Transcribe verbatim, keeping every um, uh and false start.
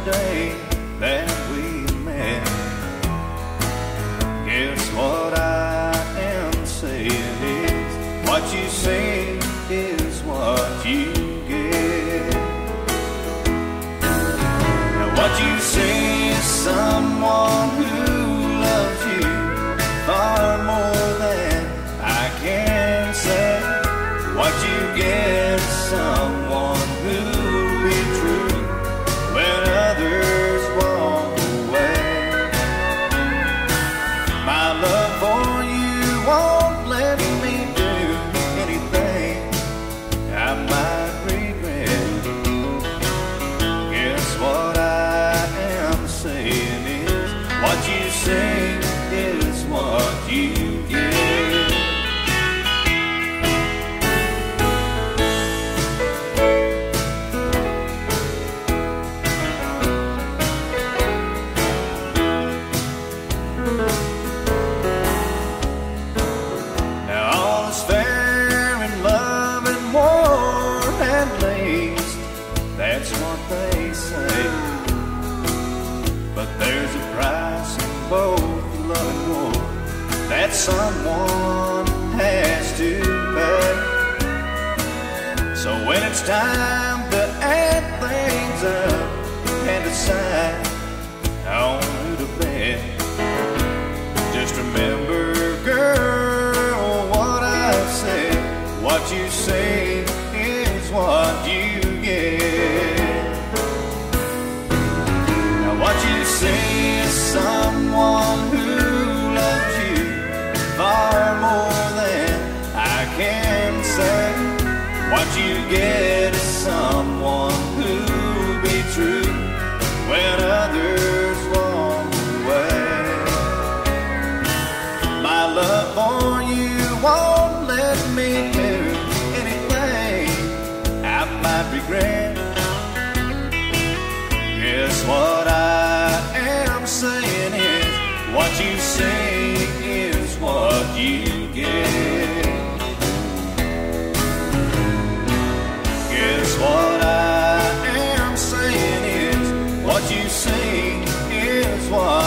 day that we met. Guess what I am saying is, what you say is what you get. Now what you say is someone who loves you far more than I can say. What you get is someone who'll be true when others walk away. My love for you won't let me do anything I might regret. Guess what I am saying is, what you say is what you get. Now all is fair in love and war, at least that's what they say. But there's a price in both love and war that someone has to pay. So when it's time to add things up and decide on who to bet, just remember, girl, what I've said. What you say is what you get. Now what you say is someone who loves you far more than I can say. What you get is someone who'll be true when others walk away. My love for you won't let me do anything I might regret. Guess what I am saying is, what you say is what you get. Guess what I am saying is, what you say is what